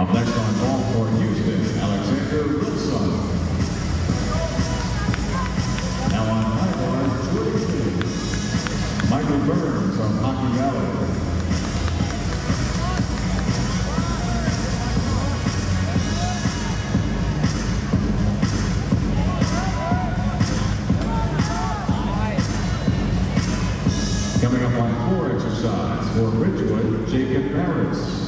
Up next on ball for Houston, Alexander Wilson. Now on high bar, 22, Michael Burns from Hockey Valley. Coming up on floor exercise for Ridgewood, Jacob Barris.